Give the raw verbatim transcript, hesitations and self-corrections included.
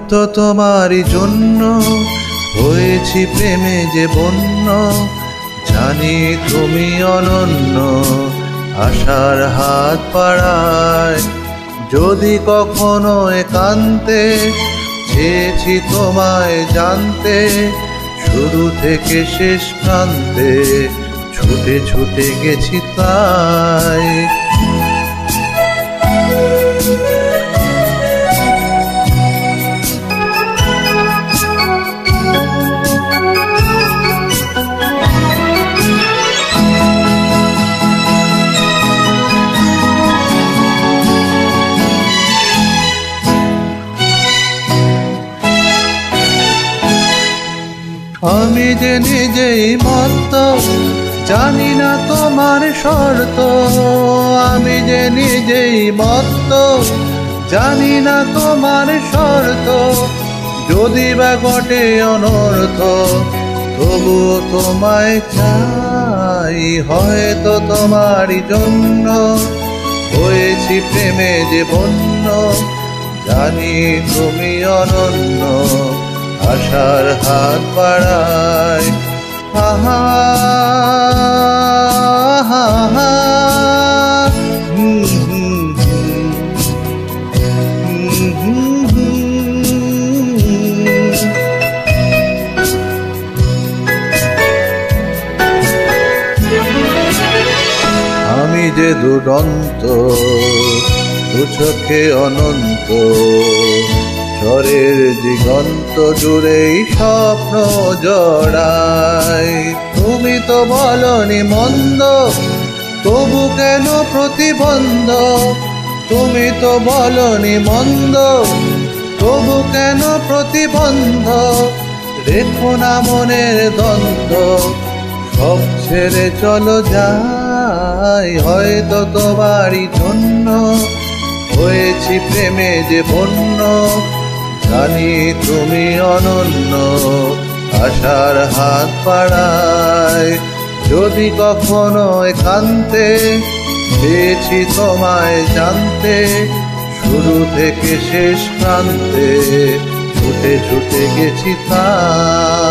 তো তোমারই জন্য হয়েছি প্রেমে যে বন্য, জানি তুমি অনন্য আশার হাত বাড়ায়। যদি কখনো একান্তে চেয়েছি তোমায় জানতে, শুরু থেকে শেষ প্রান্তে ছুটে ছুটে গেছি তাই। আমি যে নিজেই মত্ত, জানি না তোমার শর্ত। আমি যে নিজেই মত্ত, জানি না তোমার শর্ত। যদি বা ঘটে অনর্থ, তবু তোমায় চাই। হয়তো তোমারই জন্য হয়েছি প্রেমে যে বন্য, জানি তুমি অনন্য আশার হাত বাড়ায়। আহা আহা হুম হুম হুম হুম। আমি যে দুরন্ত, দু চোখে অনন্ত, ঝড়ের দিগন্ত জুড়েই স্বপ্ন জড়াই। তুমি তো বলনি মন্দ, তবু কেন প্রতিবন্ধ? তুমি তো বলনি মন্দ, তবু কেন প্রতিবন্ধ? রেখো না মনের দ্বন্দ্ব, সব ছেড়ে চলো যাই। হয়তো তোমারই জন্য হয়েছি প্রেমে যে বন্য, জানি তুমি অনন্য আশার হাত বাড়ায়। যদি কখনো একান্তে পেয়েছি তোমায় জানতে, শুরু থেকে শেষ প্রান্তে ছুটে ছুটে গেছি তাই।